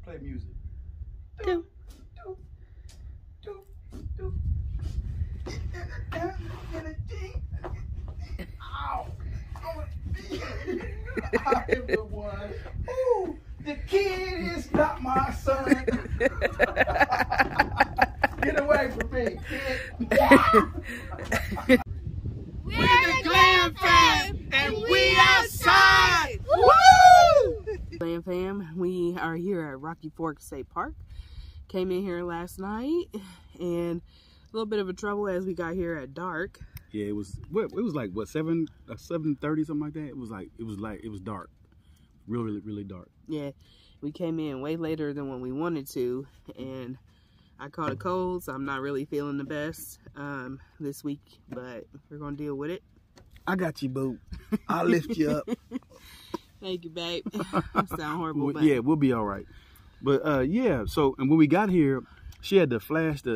Play music. Do. Ow! I am the one. Ooh, the kid is not my son. Get away from me, kid. We're the Glam Fam, and we outside! Woo! Glam Fam, we are here at Rocky Fork State Park. Came in here last night, and a little bit of a trouble as we got here at dark. Yeah, it was like what 7:30 something like that. It was dark, really dark. Yeah, we came in way later than when we wanted to, and I caught a cold, so I'm not really feeling the best this week, but we're gonna deal with it. I got you, boo. I'll lift you up. Thank you, babe. Sound horrible, Well, but yeah, we'll be all right. But yeah, so and when we got here, she had to flash the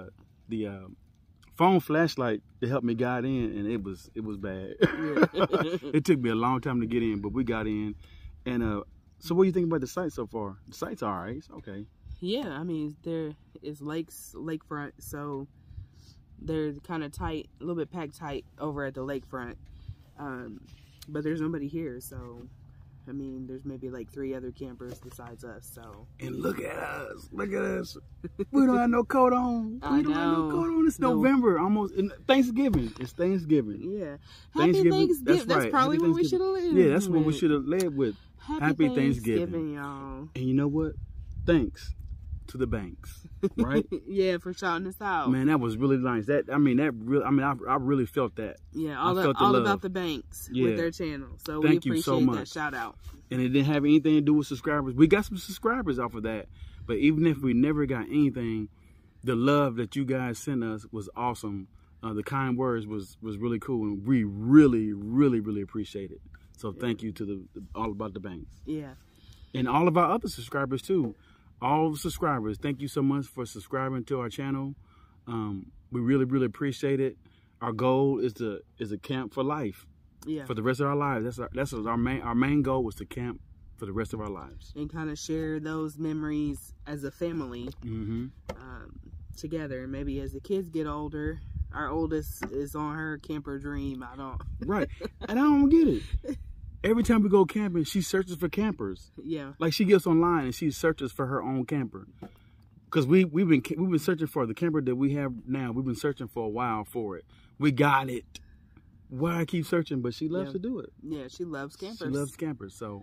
phone flashlight to help me guide in, and it was bad. Yeah. It took me a long time to get in, but we got in. And so what do you think about the site so far? The site's all right. It's okay. Yeah, I mean, there is lakefront, so they're kind of tight, a little bit packed tight over at the lakefront. But there's nobody here, so I mean, there's maybe like 3 other campers besides us. So. And look at us! Look at us! We don't have no coat on. I We don't have no coat on. It's November, almost Thanksgiving. It's Thanksgiving. Yeah, Happy Thanksgiving. That's right. probably what we should have led. Yeah, that's what we should have led with. Happy Thanksgiving, y'all. And you know what? Thanks to the banks, right? Yeah, for shouting us out. Man, that was really nice. I really felt that. Yeah, all about the banks with their channel. So Thank we you so appreciate much. that shout out. And it didn't have anything to do with subscribers. We got some subscribers off of that. But even if we never got anything, the love that you guys sent us was awesome. The kind words was really cool, and we really appreciate it. So thank you to the All About the Banks. Yeah. And all of our other subscribers too. All the subscribers, thank you so much for subscribing to our channel. We really appreciate it. Our goal is to camp for life. Yeah. For the rest of our lives. That's our main goal was to camp for the rest of our lives. And kind of share those memories as a family together. Maybe as the kids get older, our oldest is on her camper dream. Right. And I don't get it. Every time we go camping, she searches for campers. Yeah. Like she gets online and she searches for her own camper. Because we've been searching for the camper that we have now. We've been searching for a while for it. We got it. Why I keep searching, but she loves to do it. Yeah, she loves campers. She loves campers, so.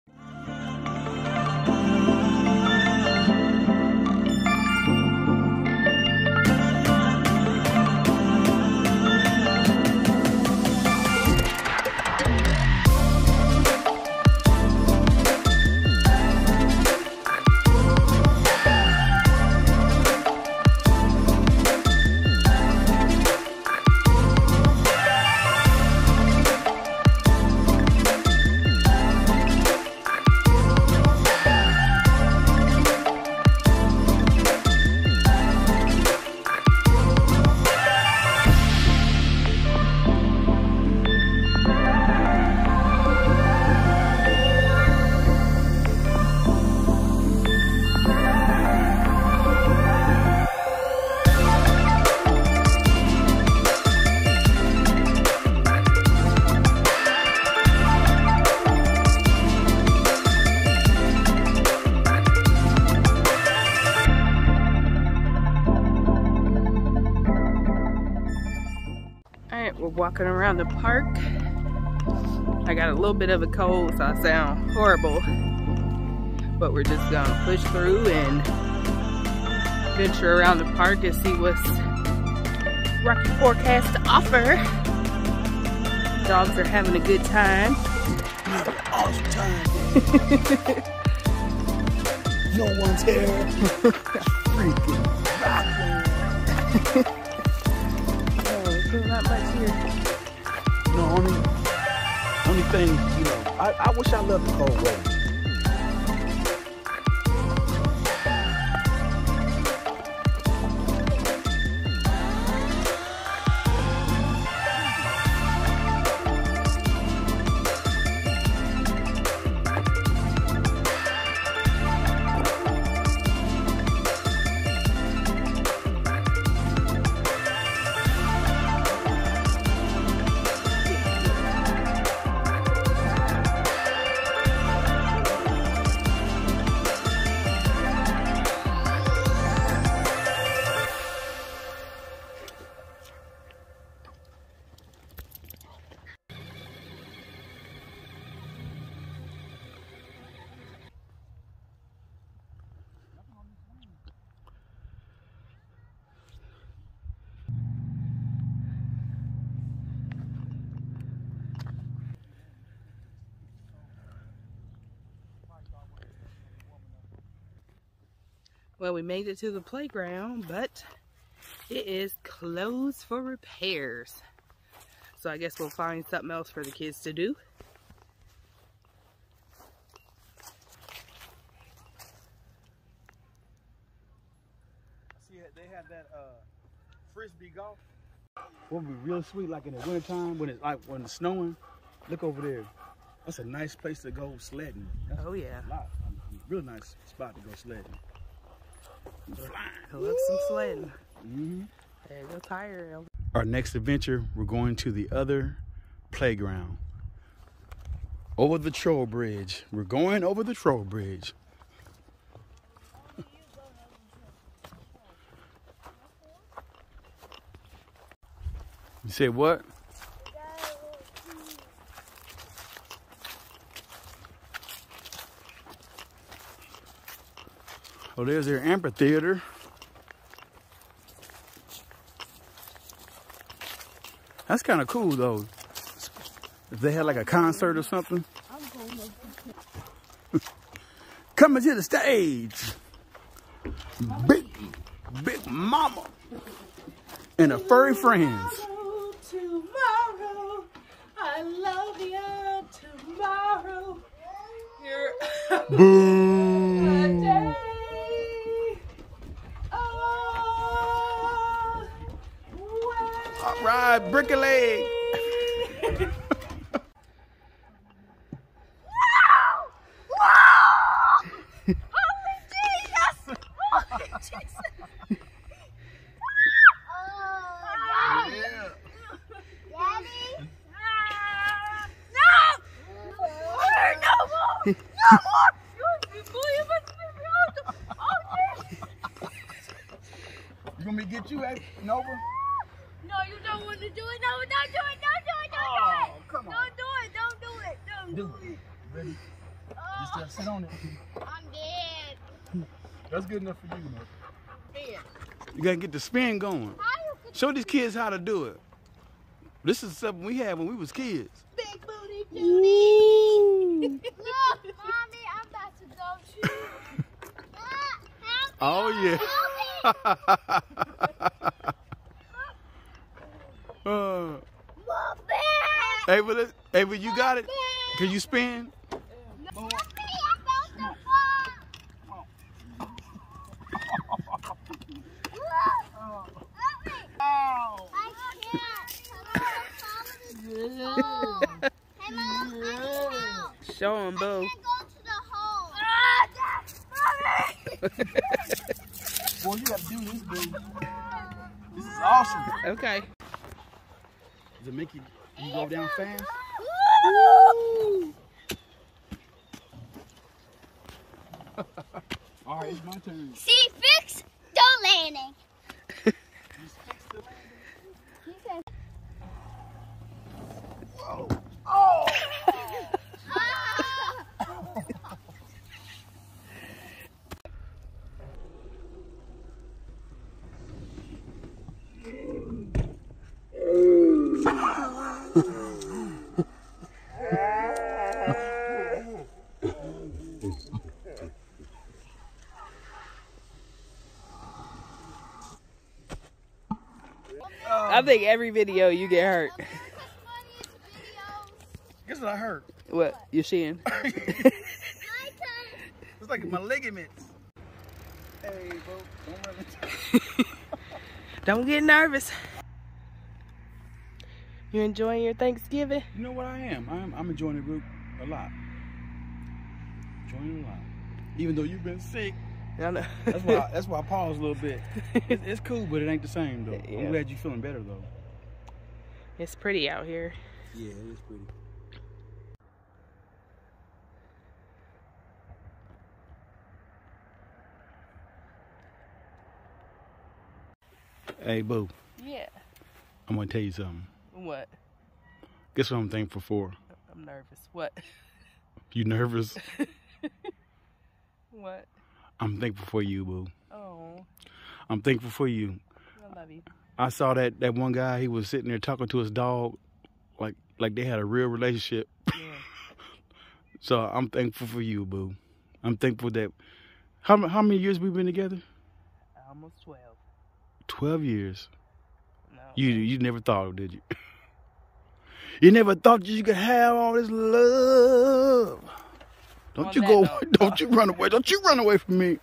We're walking around the park. I got a little bit of a cold, so I sound horrible. But we're just gonna push through and venture around the park and see what's Rocky Fork has to offer. Dogs are having a good time. Awesome time. No one's here. Freaking rocking. Not much here. No, only thing, you know, I wish I loved the cold weather. Well, we made it to the playground, but it is closed for repairs. So I guess we'll find something else for the kids to do. See, they have that frisbee golf. What would be real sweet, like in the wintertime when it's snowing. Look over there. That's a nice place to go sledding. That's Oh yeah. a real nice spot to go sledding. Look, some sledding. Mm-hmm. There you go, tire. Our next adventure, we're going to the other playground. Over the troll bridge. We're going over the troll bridge. You said what? Oh, there's their amphitheater. That's kind of cool, though. If they had like a concert or something. Coming to the stage, Big Mama and her furry friends. Tomorrow, I love you tomorrow. You're Boom. day. All right, brick a leg. You want me to get you, Nova? No, you don't want to do it. No, don't do it. Don't do it. Don't do it. Come on. Don't do it. Don't do it. Don't do it. Ready? Just sit on it. I'm dead. That's good enough for you, man. Dead. You gotta get the spin going. Show these kids how to do it. This is something we had when we was kids. Big booty Judy. Look, Mommy, I'm about to go shoot. Oh yeah. Ava, you got it? Can you spin? Show him, Boo. Boy, you gotta do this, boo. This is awesome. Okay. Does it make you go down fast? All right, it's my turn. See, fix the landing. Whoa. Oh! I think every video you get hurt. Guess what I hurt? What? Your shin? It's like my ligaments. Hey, bro, don't run into Don't get nervous. You enjoying your Thanksgiving? You know what I am? I'm enjoying it a lot. Enjoying it a lot. Even though you've been sick. I know. That's why I paused a little bit. It's cool, but it ain't the same though. Yeah. I'm glad you're feeling better though. It's pretty out here. Yeah, it is pretty. Hey, boo. Yeah. I'm gonna tell you something. What? Guess what I'm thankful for? I'm nervous. What? You nervous? What? I'm thankful for you, boo. Oh, I'm thankful for you. I love you. I saw that one guy, he was sitting there talking to his dog like they had a real relationship. Yeah. So I'm thankful for you, boo. I'm thankful that how many years we been together? Almost 12. 12 years. No. You never thought, did you? You never thought you could have all this love. Don't you go, don't you run away. Don't you run away from me.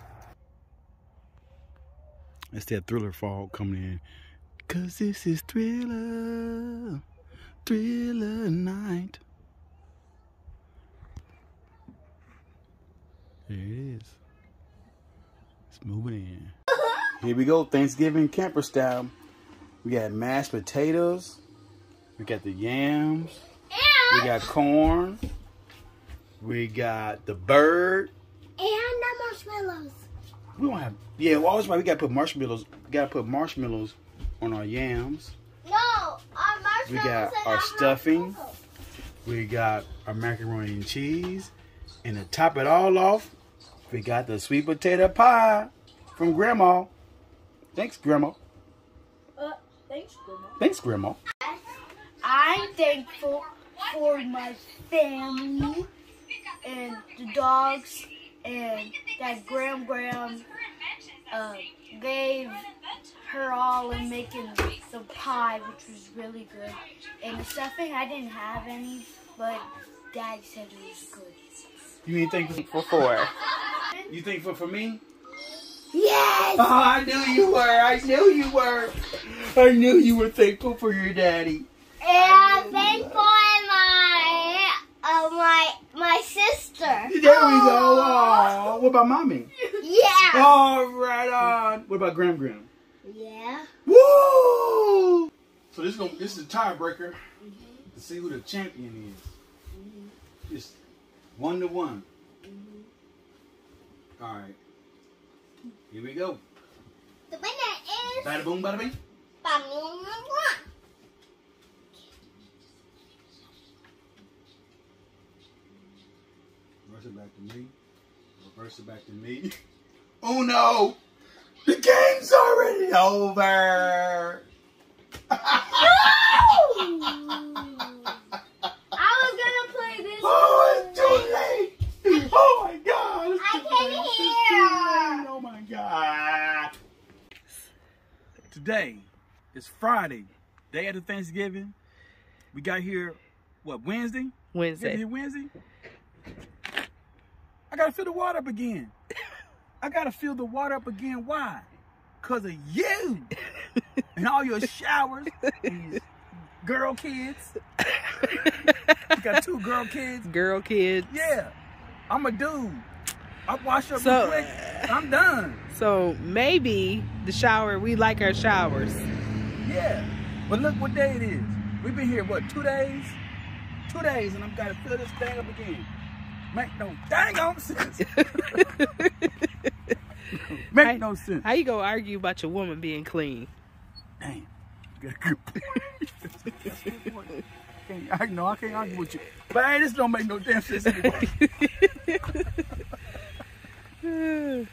It's that Thriller fog coming in. 'Cause this is Thriller night. There it is. It's moving in. Here we go, Thanksgiving camper style. We got mashed potatoes. We got the yams. We got corn. We got the bird. And the marshmallows. We don't have. Yeah, well, always right. We gotta put marshmallows. We gotta put marshmallows on our yams. No, our marshmallows. We got our stuffing. We got our macaroni and cheese. And to top it all off, we got the sweet potato pie from Grandma. Thanks, Grandma. Thanks, Grandma. Thanks, Grandma. I'm thankful for my family and the dogs and that Graham gave her all in making the pie, which was really good. And the stuffing, I didn't have any, but Dad said it was good. You ain't thankful For 4. You thankful for me? Yes! Oh, I knew you were. I knew you were. I knew you were thankful for your daddy. And I'm thankful for my sister. There we go. Oh, what about mommy? Yeah. Oh, right on. What about Gram? Yeah. Woo! So this is a tiebreaker to see who the champion is. It's 1-1. All right. Here we go. The winner is Bada boom, bada bing. Reverse it back to me. Reverse it back to me. Oh no! The game's already over! I was gonna play this. Oh, it's too late! Oh my God! I can hear. Oh my God! Today is Friday, day after Thanksgiving. We got here, what, Wednesday? Wednesday. Here Wednesday? I gotta fill the water up again. I gotta fill the water up again. Why? Because of you and all your showers. These girl kids. You got 2 girl kids. Girl kids. Yeah. I'm a dude. I wash up real quick. I'm done. So maybe the shower, we like our showers. Yeah. But look what day it is. We've been here, what, 2 days? 2 days, and I'm gotta fill this thing up again. Make no dang on sense. Make no sense. How you gonna argue about your woman being clean? Damn. You got a good point. I know I can't argue with you. But hey, this don't make no damn sense anymore. Yep,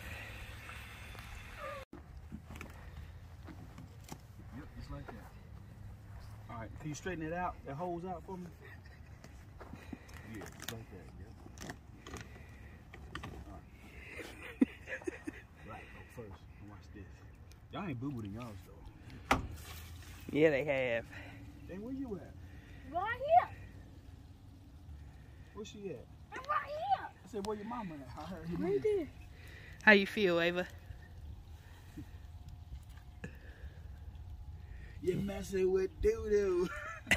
just like that. All right, can you straighten it out? That hole's out for me? Yeah, just like that, yeah. All right. Right, go first. And watch this. Y'all ain't boo-booed in y'all's though. Yeah, they have. Hey, where you at? Right here. Where's she at? I'm right here. I said, where your mama at? I heard Right there. How you feel, Ava? You're messing with doo-doo.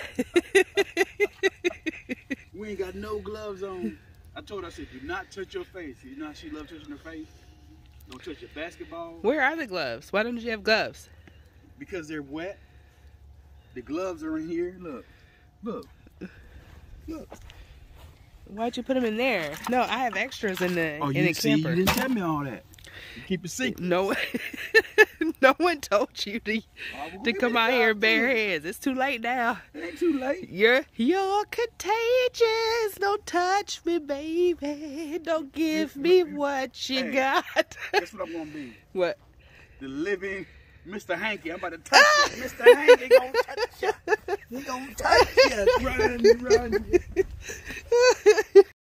We ain't got no gloves on. I told her, I said, do not touch your face. You know how she loves touching her face? Don't touch your basketball. Where are the gloves? Why don't you have gloves? Because they're wet. The gloves are in here. Look. Look. Look. Why'd you put them in there? No, I have extras in the Oh, in you the see, camper. you didn't tell me all that. You keep it secret. No, no one told you to come out here bare hands. It's too late now. It ain't too late. You're contagious. Don't touch me, baby. Don't give me what you got. Guess what I'm gonna be? What? The living Mr. Hanky. I'm about to touch you. Mr. Hanky gonna touch you. He gonna touch you. Run.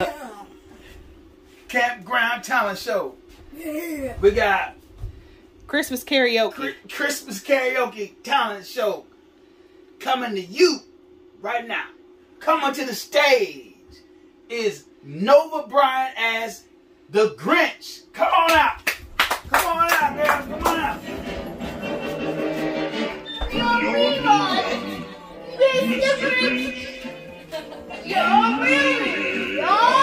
Campground talent show. Yeah. We got Christmas karaoke. Christmas karaoke talent show coming to you right now. Coming to the stage is Nova Bryant as the Grinch. Come on out. Come on out, girls. Come on out. Mr. Grinch. You're really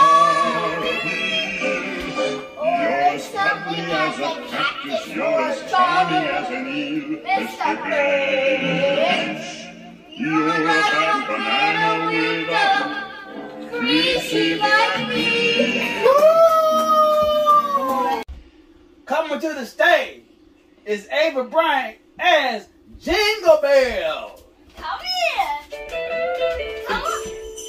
You're ugly as a cactus, you're as charming as an eel, Mr. Grinch. You're a bad banana with a greasy like me. Coming to the stage is Ava Bryant as Jingle Bell. Come here. Come on.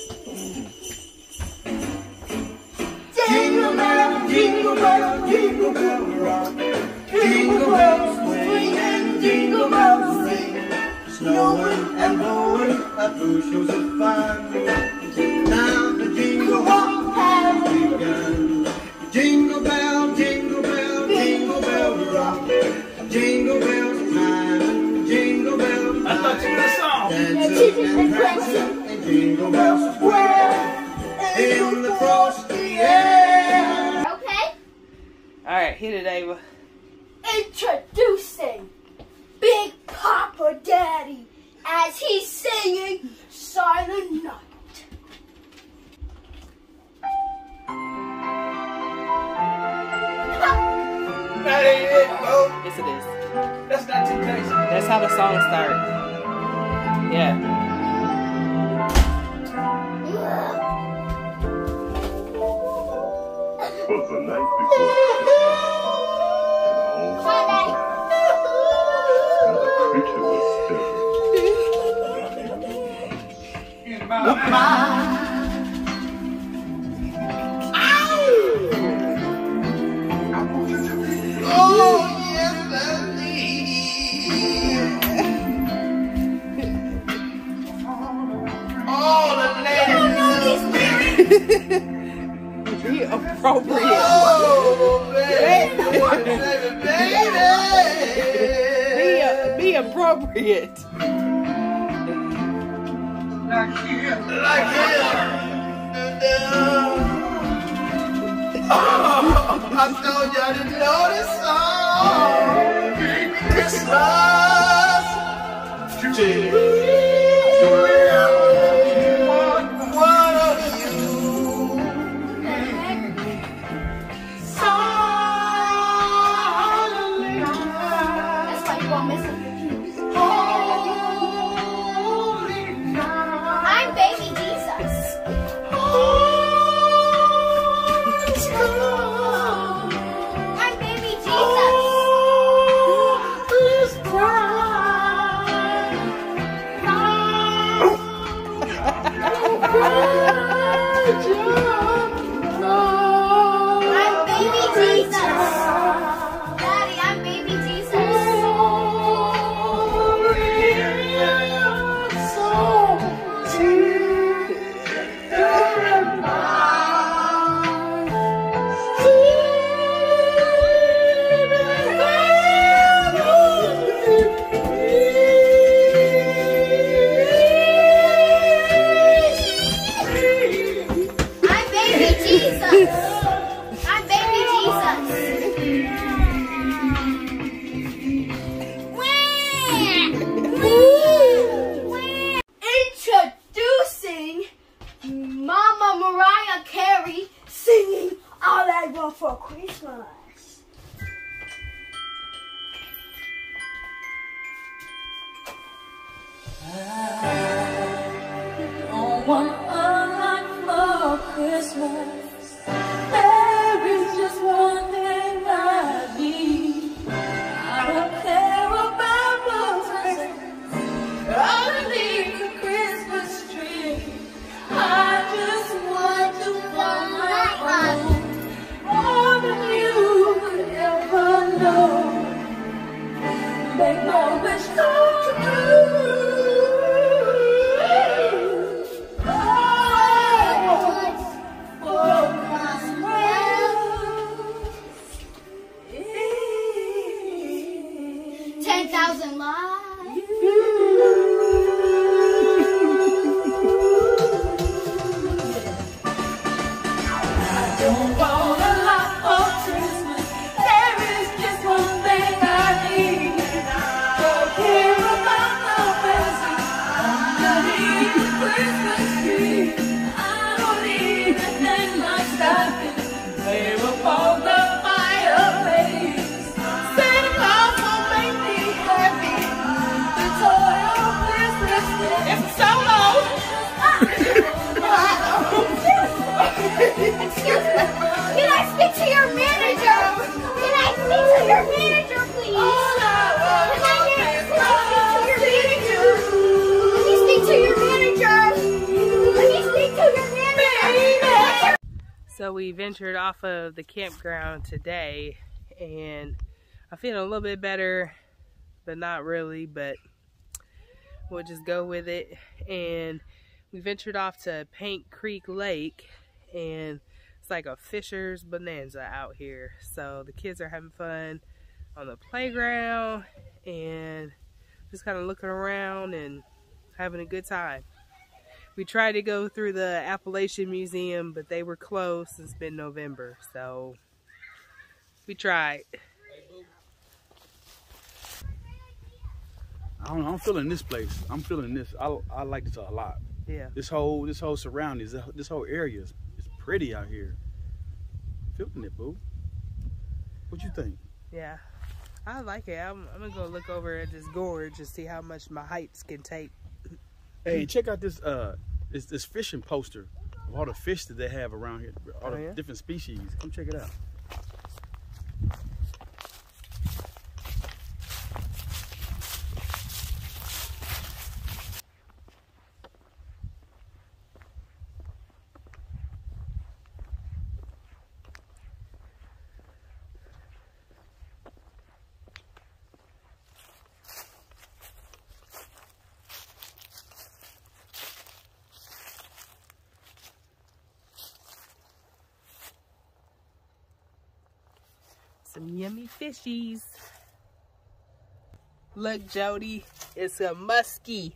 Jingle bell, jingle bell, jingle bell rock. Jingle bells swing and jingle bells ring. Snowing and blowing up bushels of fun. Now the jingle hop has begun. Jingle bell, jingle bell, jingle bell rock. Jingle bells time and jingle bells I thought you knew the song. dancing and prancing and jingle bells square in the frosty air. Okay. All right, hit it, Ava. Introducing Big Papa Daddy as he's singing Silent Night. That ain't it, bro. Yes, it is. That's not Temptation. That's how the song starts. Yeah. Was the night before and the creature was stirring. In my mind. Oh, yes, indeed. All the ladies. Be appropriate. Oh, baby, baby. Be appropriate. Like him. Oh, I told you I didn't know this song. Christmas. One of you. That's why you won't miss it. I'm Baby Jesus. I'm Baby Jesus. I'm Baby Jesus. Daddy, I'm Baby Jesus. I'm Baby Jesus. I'm Baby Jesus. Introducing Mama Mariah Carey singing All I Want for Christmas. On one lot for Christmas, there is just one thing I need. I don't care about roses underneath the Christmas tree. I just want to find my own, more than you could ever know. Make my wish come true. Oh, So we ventured off of the campground today, and I'm feeling a little bit better, but not really, but we'll just go with it. And we ventured off to Paint Creek Lake, and it's like a fisher's bonanza out here. So the kids are having fun on the playground and just kind of looking around and having a good time. We tried to go through the Appalachian Museum, but they were closed since mid-November, so we tried. I don't know, I'm feeling this place. I'm feeling this. I like this a lot. Yeah. This whole surroundings, this whole area is pretty out here. Feeling it, boo. What you think? Yeah, I like it. I'm gonna go look over at this gorge and see how much my heights can take. Hey, check out this this fishing poster of all the fish that they have around here, all the different species. Come check it out. Some yummy fishies. Look, Jody, it's a muskie.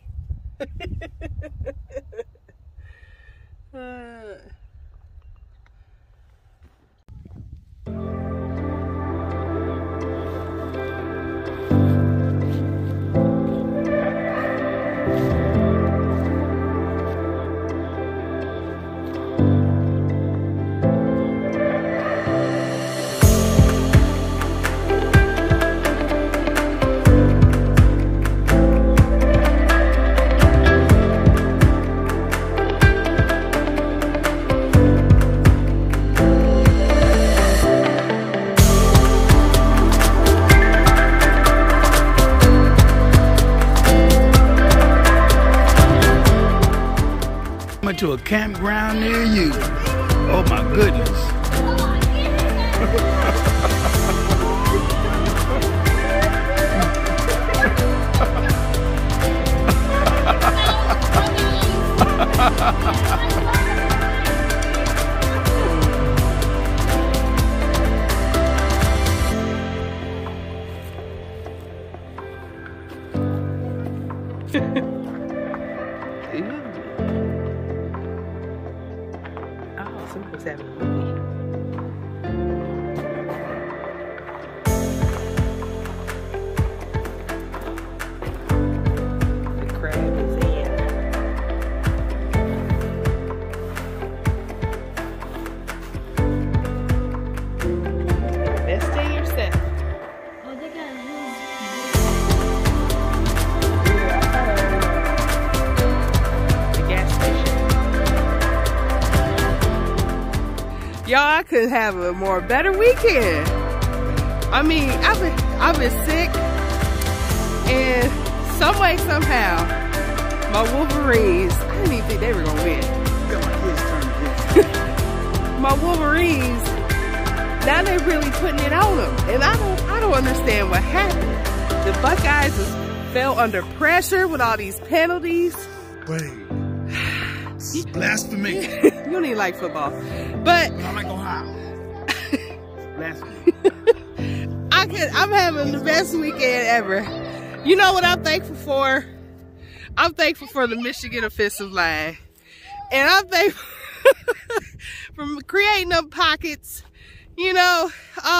To a campground near you. Oh my goodness. What's happening? The crab is in. Invest in yourself. Oh, they got The gas station. Y'all, I could have a better weekend. I mean, I've been sick, and some way, somehow, my Wolverines, I didn't even think they were gonna win. My Wolverines, now they're really putting it on them, and I don't understand what happened. The Buckeyes fell under pressure with all these penalties. Wait. Blasphemy. You don't even like football, but I like Ohio. Blasphemy. I'm having the best weekend ever. You know what I'm thankful for? I'm thankful for the Michigan offensive line, and I'm thankful for creating them pockets. You know,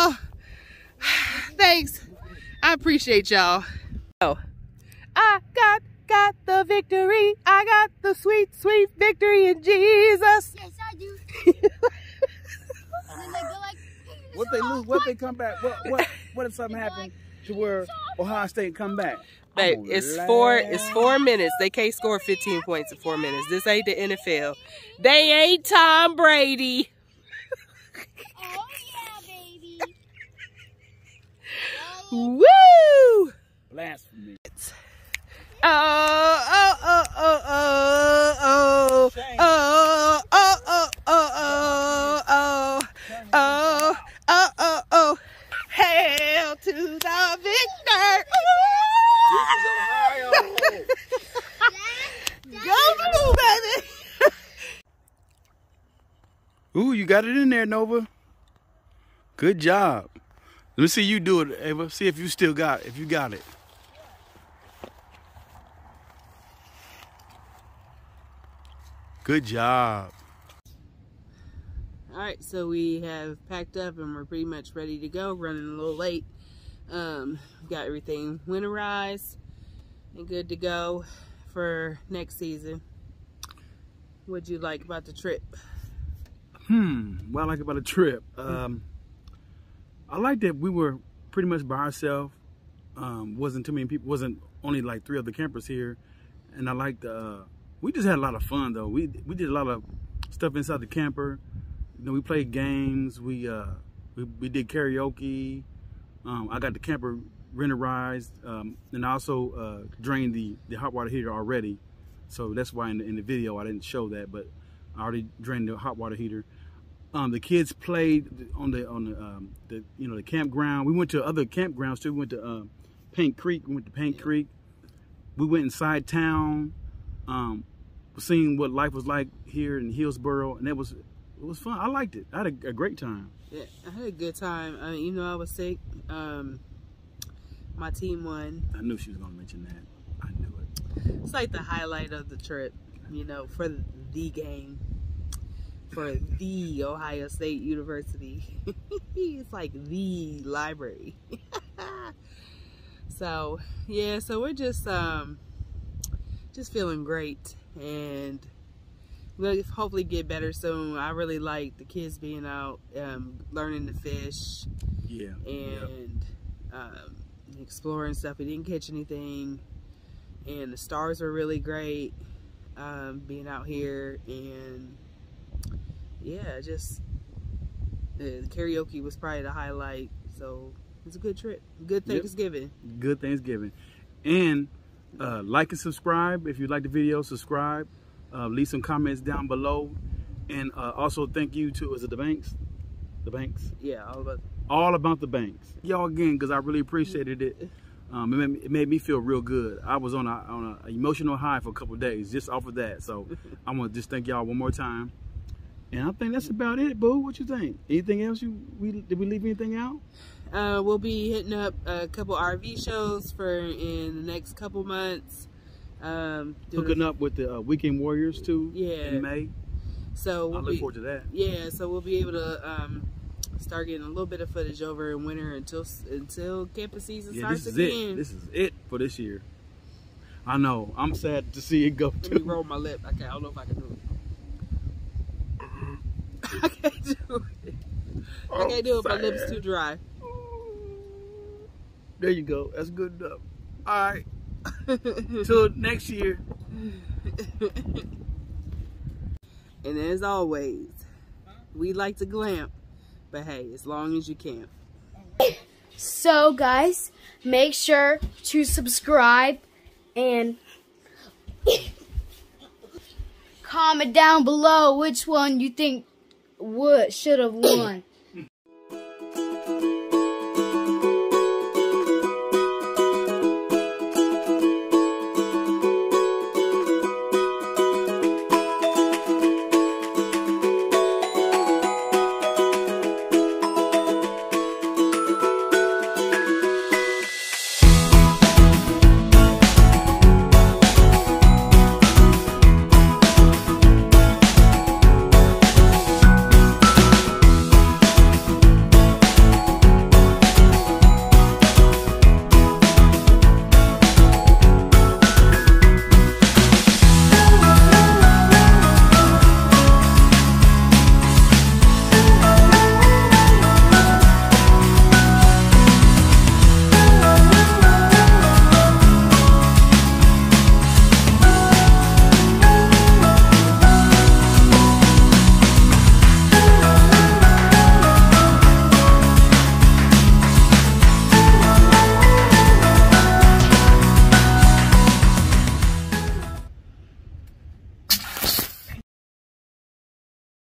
thanks. I appreciate y'all. Oh, I got the victory. I got the sweet, sweet victory in Jesus. Yes, I do. And then they go like, What they lose? What they come back? What if something happened to where Ohio State come back? Babe, it's 4 minutes. They can't score 15 points in 4 minutes. This ain't the NFL. They ain't Tom Brady. oh yeah, baby. Woo! Blasphemy. Oh. there. This is Ohio. Go blue, baby. Ooh, you got it in there, Nova. Good job. Let me see you do it, Ava. See if you still got it, if you got it. Good job. All right, so we have packed up and we're pretty much ready to go. Running a little late. Got everything winterized and good to go for next season. What'd you like about the trip? What I like about the trip, I like that we were pretty much by ourselves. Wasn't too many people. Wasn't only like 3 other campers here, and I liked we just had a lot of fun though. We did a lot of stuff inside the camper. You know, we played games. We did karaoke. I got the camper winterized, and I also drained the hot water heater already. So that's why in the video I didn't show that, but I already drained the hot water heater. The kids played on the you know, the campground. We went to other campgrounds too. We went to Paint Creek. We went to Paint Creek. We went inside town, seeing what life was like here in Hillsboro, and it was fun. I liked it. I had a great time. Yeah, I had a good time. I mean, you know, I was sick. My team won. I knew she was gonna mention that. I knew it. It's like the highlight of the trip, you know, for the game, for the Ohio State University. It's like the library. So yeah, so we're just feeling great, and we'll hopefully get better soon. I really like the kids being out, learning to fish, Yeah. and exploring stuff. We didn't catch anything, and the stars were really great, being out here, and yeah, just the karaoke was probably the highlight. So it's a good trip. Good Thanksgiving. Yep. Good Thanksgiving. And like and subscribe. If you like the video, subscribe. Leave some comments down below. And also thank you to, is it the Banks? The Banks? Yeah, All about the Banks. Y'all again, because I really appreciated it. It made me feel real good. I was on an emotional high for a couple of days just off of that. So I want to just thank y'all one more time. And I think that's about it, boo. What you think? Anything else? Did we leave anything out? We'll be hitting up a couple RV shows in the next couple months. Hooking up with the Weekend Warriors too. Yeah. In May. So I look forward to that. Yeah, so we'll be able to start getting a little bit of footage over in winter until campus season starts again. This is it for this year. I know. I'm sad to see it go. Let me roll my lip. I don't know if I can do it. I can't do it. I can't do it. My lip's too dry. There you go. That's good enough. All right. Till next year. And as always, we like to glamp, but hey, as long as you can. So guys, make sure to subscribe and comment down below which one you think should have won.